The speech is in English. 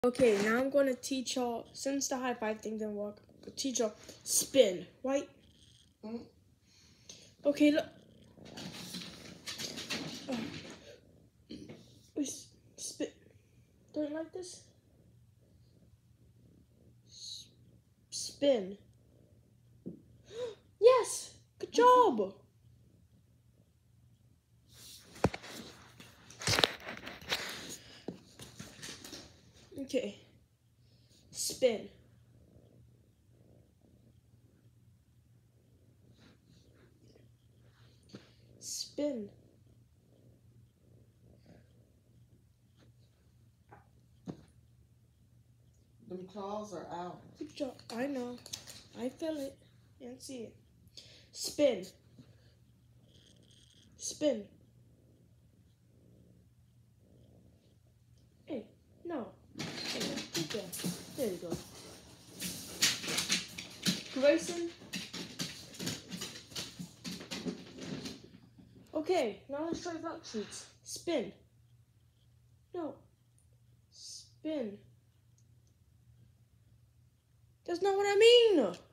Okay, now I'm going to teach y'all, since the high five thing didn't work, I'll teach y'all spin, right? Okay, look. Spin. Don't you like this? Spin. Yes! Good job! Okay. Spin. Spin. Them claws are out. Good job. I know. I feel it. And see it. Spin. Spin. Hey, no. Good job. There you go. Grayson. Okay, now let's try worksheets. Spin. No. Spin. That's not what I mean.